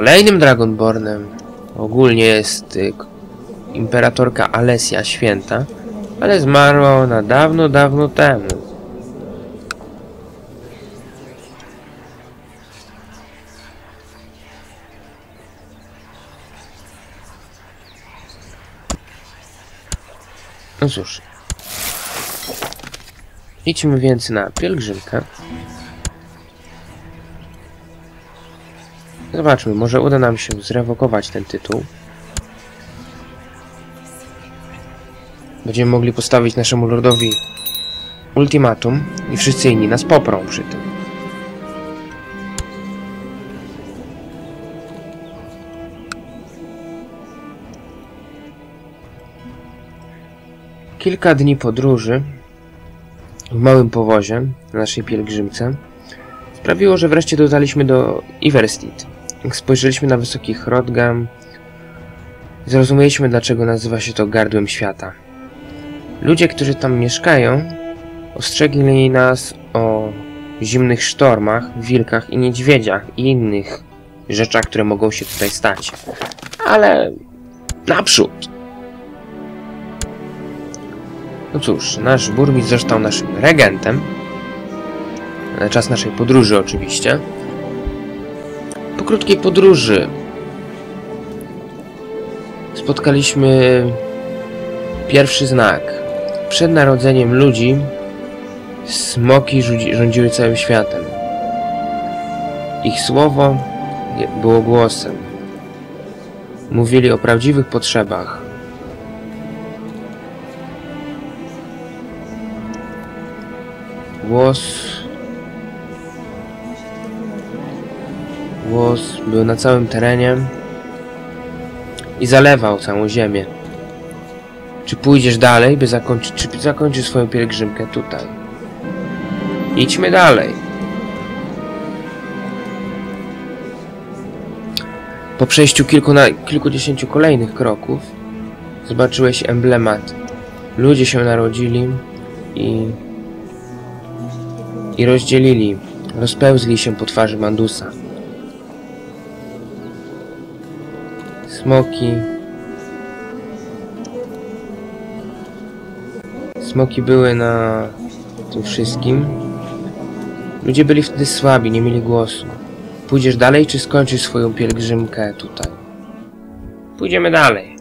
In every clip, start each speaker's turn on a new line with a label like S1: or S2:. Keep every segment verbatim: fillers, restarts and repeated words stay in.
S1: Kolejnym Dragonbornem ogólnie jest y, imperatorka Alesja Święta, ale zmarła ona dawno, dawno temu. No cóż. Idźmy więc na pielgrzymkę. Zobaczmy, może uda nam się zrewokować ten tytuł. Będziemy mogli postawić naszemu lordowi ultimatum i wszyscy inni nas poprą przy tym. Kilka dni podróży w małym powozie na naszej pielgrzymce sprawiło, że wreszcie dotarliśmy do Iverstead. Jak spojrzeliśmy na wysoki Hrodgam, zrozumieliśmy, dlaczego nazywa się to Gardłem Świata. Ludzie, którzy tam mieszkają, ostrzegli nas o zimnych sztormach, wilkach i niedźwiedziach i innych rzeczach, które mogą się tutaj stać. Ale naprzód! No cóż, nasz burmistrz został naszym regentem. Na czas naszej podróży oczywiście. Po krótkiej podróży spotkaliśmy pierwszy znak. Przed narodzeniem ludzi smoki rządziły całym światem. Ich słowo było głosem. Mówili o prawdziwych potrzebach. Głos... Głos był na całym terenie i zalewał całą ziemię. Czy pójdziesz dalej, by zakończyć, czy zakończysz swoją pielgrzymkę tutaj? Idźmy dalej. Po przejściu kilku na, kilkudziesięciu kolejnych kroków zobaczyłeś emblemat. Ludzie się narodzili i... i rozdzielili, rozpełzli się po twarzy Mandusa. Smoki... Smoki były na tym wszystkim. Ludzie byli wtedy słabi, nie mieli głosu. Pójdziesz dalej, czy skończysz swoją pielgrzymkę tutaj? Pójdziemy dalej.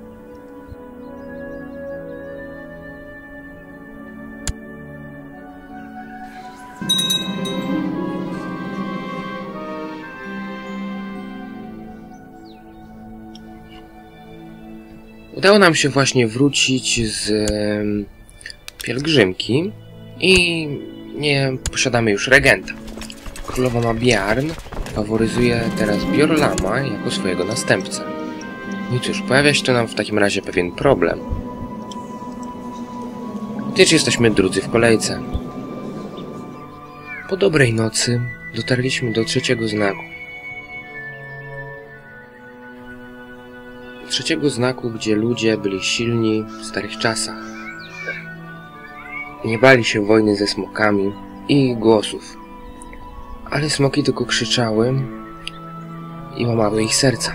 S1: Udało nam się właśnie wrócić z e, pielgrzymki i nie posiadamy już regenta. Królowa Mabiarn faworyzuje teraz Bjorlama jako swojego następcę. No i cóż, pojawia się tu nam w takim razie pewien problem. Gdyż jesteśmy drudzy w kolejce. Po dobrej nocy dotarliśmy do trzeciego znaku. Trzeciego znaku, gdzie ludzie byli silni w starych czasach. Nie bali się wojny ze smokami i ich głosów. Ale smoki tylko krzyczały i łamały ich serca.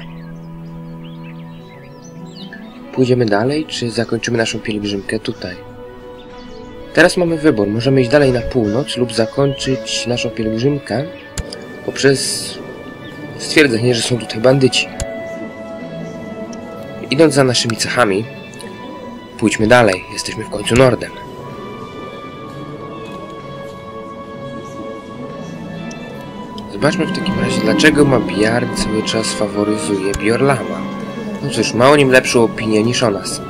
S1: Pójdziemy dalej, czy zakończymy naszą pielgrzymkę tutaj? Teraz mamy wybór. Możemy iść dalej na północ lub zakończyć naszą pielgrzymkę poprzez stwierdzenie, że są tutaj bandyci. Idąc za naszymi cechami, pójdźmy dalej. Jesteśmy w końcu Nordem. Zobaczmy w takim razie, dlaczego Mabiarn cały czas faworyzuje Bjorlama. No cóż, ma o nim lepszą opinię niż o nas.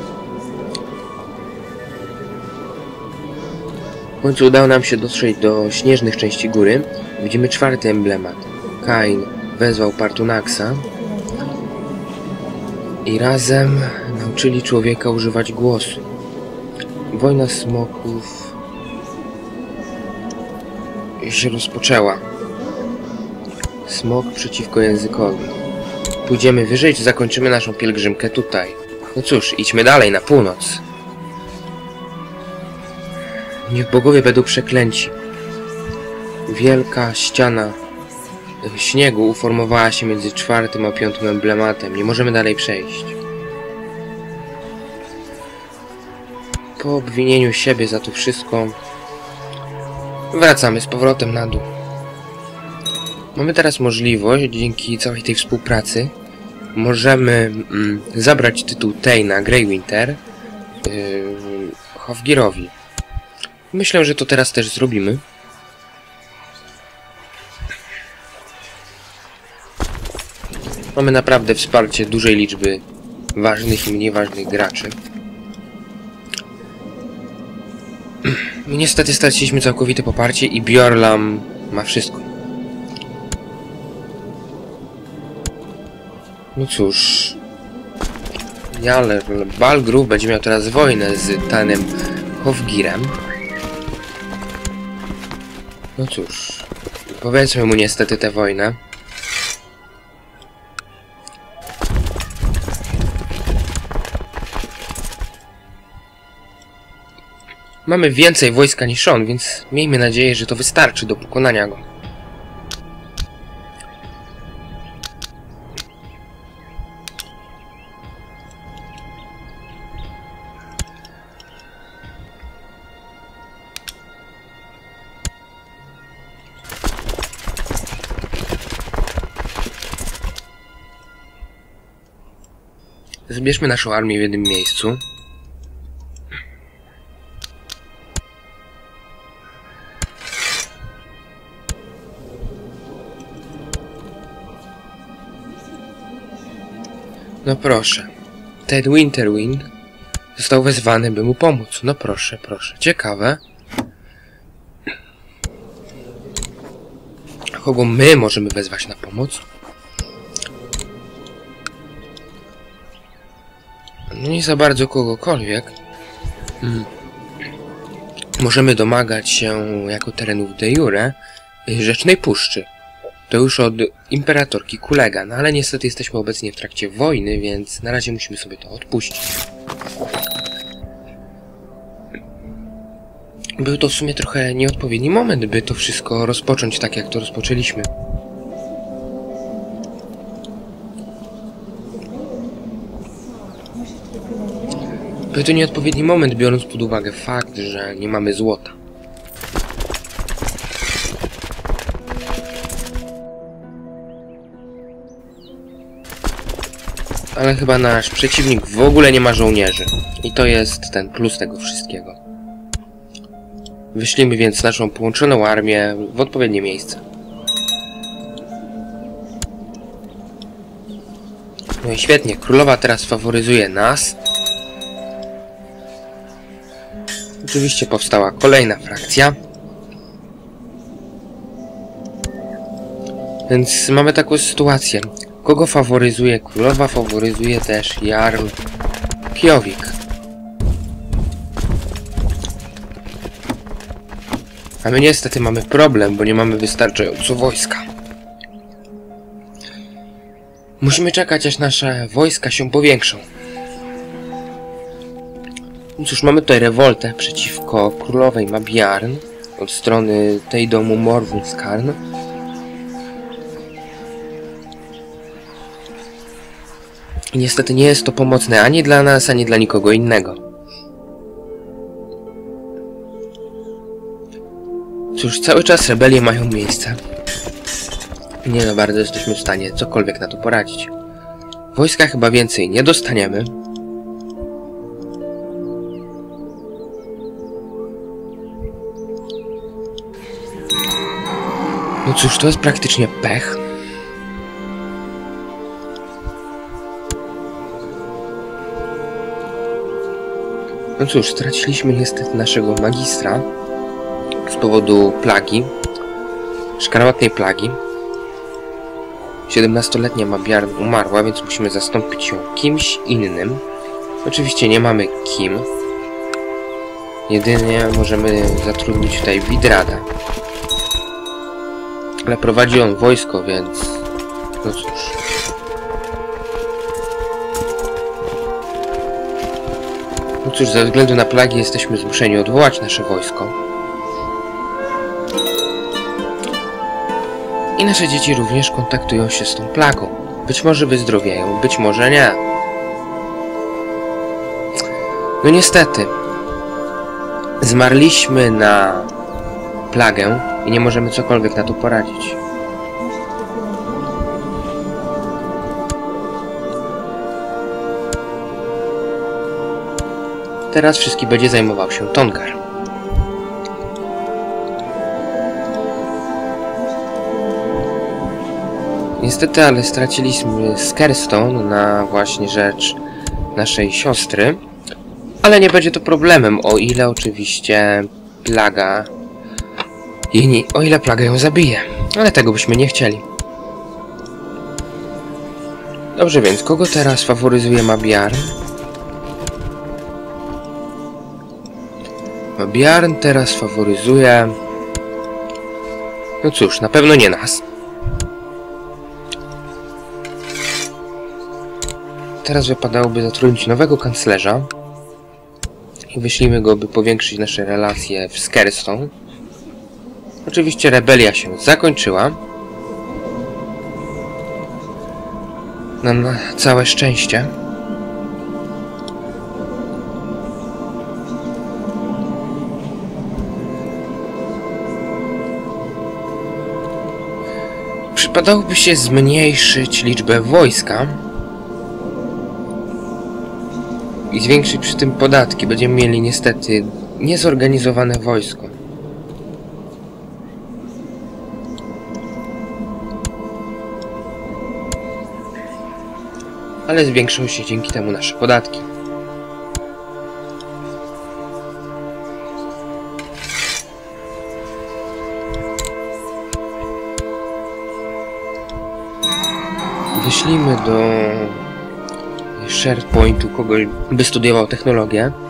S1: W końcu udało nam się dotrzeć do śnieżnych części góry. Widzimy czwarty emblemat. Kain wezwał Partunaxa i razem nauczyli człowieka używać głosu. Wojna smoków się rozpoczęła. Smok przeciwko językowi. Pójdziemy wyżej, czy zakończymy naszą pielgrzymkę tutaj? No cóż, idźmy dalej, na północ. Niech bogowie będą przeklęci. Wielka ściana śniegu uformowała się między czwartym a piątym emblematem. Nie możemy dalej przejść. Po obwinieniu siebie za to wszystko wracamy z powrotem na dół. Mamy teraz możliwość, dzięki całej tej współpracy, możemy mm, zabrać tytuł Thana Greywinter yy, Hofgirowi. Myślę, że to teraz też zrobimy. Mamy naprawdę wsparcie dużej liczby ważnych i mniej ważnych graczy. Niestety straciliśmy całkowite poparcie i Bjorlam ma wszystko. No cóż... Ale Balgruf będzie miał teraz wojnę z Thanem Hofgirem. No cóż... Powiedzmy mu niestety tę wojnę. Mamy więcej wojska niż on, więc miejmy nadzieję, że to wystarczy do pokonania go. Zbierzmy naszą armię w jednym miejscu. No proszę. Ted Winterwind został wezwany, by mu pomóc. No proszę, proszę. Ciekawe. Kogo my możemy wezwać na pomoc? No nie za bardzo kogokolwiek. Hmm. Możemy domagać się jako terenów de jure Rzecznej Puszczy. To już od imperatorki Kulega, no ale niestety jesteśmy obecnie w trakcie wojny, więc na razie musimy sobie to odpuścić. Był to w sumie trochę nieodpowiedni moment, by to wszystko rozpocząć tak, jak to rozpoczęliśmy. Był to nieodpowiedni moment, biorąc pod uwagę fakt, że nie mamy złota. Ale chyba nasz przeciwnik w ogóle nie ma żołnierzy. I to jest ten plus tego wszystkiego. Wyślijmy więc naszą połączoną armię w odpowiednie miejsce. No i świetnie, królowa teraz faworyzuje nas. Oczywiście powstała kolejna frakcja. Więc mamy taką sytuację. Kogo faworyzuje królowa, faworyzuje też Jarl Kjovik. A my niestety mamy problem, bo nie mamy wystarczająco wojska. Musimy czekać, aż nasze wojska się powiększą. No cóż, mamy tutaj rewoltę przeciwko królowej Mabjarn od strony tej domu Morwunskarn. I niestety nie jest to pomocne ani dla nas, ani dla nikogo innego. Cóż, cały czas rebelie mają miejsce. Nie za bardzo jesteśmy w stanie cokolwiek na to poradzić. Wojska chyba więcej nie dostaniemy. No cóż, to jest praktycznie pech. No cóż, straciliśmy niestety naszego magistra z powodu plagi, szkarłatnej plagi. siedemnastoletnia Mabjarn umarła, więc musimy zastąpić ją kimś innym. Oczywiście nie mamy kim. Jedynie możemy zatrudnić tutaj Widrada. Ale prowadzi on wojsko, więc... no cóż... No cóż, ze względu na plagi jesteśmy zmuszeni odwołać nasze wojsko. I nasze dzieci również kontaktują się z tą plagą. Być może wyzdrowieją, być może nie. No niestety, zmarliśmy na plagę i nie możemy cokolwiek na to poradzić. Teraz wszystkim będzie zajmował się Tongar. Niestety, ale straciliśmy Scarestone na właśnie rzecz naszej siostry. Ale nie będzie to problemem, o ile oczywiście plaga... jej nie, o ile plaga ją zabije. Ale tego byśmy nie chcieli. Dobrze, więc kogo teraz faworyzuje Mabiarn? Mabiarn teraz faworyzuje... No cóż, na pewno nie nas. Teraz wypadałoby zatrudnić nowego kanclerza. I wyślijmy go, by powiększyć nasze relacje w Scarestone. Oczywiście rebelia się zakończyła. Na, na całe szczęście. Przypadałoby się zmniejszyć liczbę wojska i zwiększyć przy tym podatki. Będziemy mieli niestety niezorganizowane wojsko. Ale zwiększą się dzięki temu nasze podatki. Wyślijmy do SharePointu kogoś, by studiował technologię.